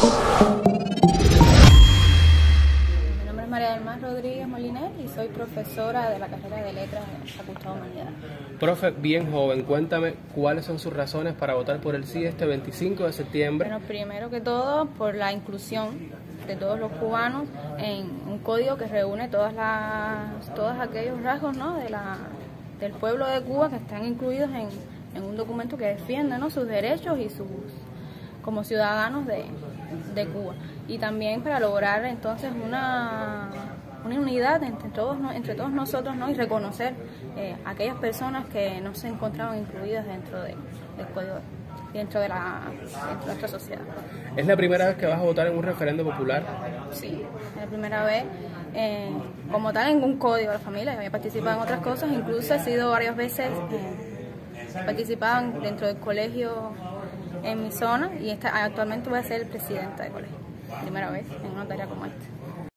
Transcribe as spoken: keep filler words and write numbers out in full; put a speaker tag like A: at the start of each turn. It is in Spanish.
A: Mi nombre es María del Mar Rodríguez Moliner y soy profesora de la carrera de Letras en la Facultad de Humanidades.
B: Profe, bien joven, cuéntame cuáles son sus razones para votar por el sí este veinticinco de septiembre.
A: Bueno, primero que todo, por la inclusión de todos los cubanos en un código que reúne todas las, todos aquellos rasgos, ¿no?, de la, del pueblo de Cuba que están incluidos en, en un documento que defiende, ¿no?, sus derechos y sus como ciudadanos de, de Cuba. Y también para lograr entonces una, una unidad entre todos, ¿no?, entre todos nosotros, ¿no?, y reconocer eh, aquellas personas que no se encontraban incluidas dentro de, del código, dentro de, la, dentro de nuestra sociedad.
B: ¿Es la primera vez que vas a votar en un referendo popular?
A: Sí, es la primera vez eh, como tal en un código de la familia. Yo había participado en otras cosas, incluso he sido varias veces, eh, participaba dentro del colegio en mi zona y esta, actualmente voy a ser presidenta de colegio. Primera vez en una tarea como esta.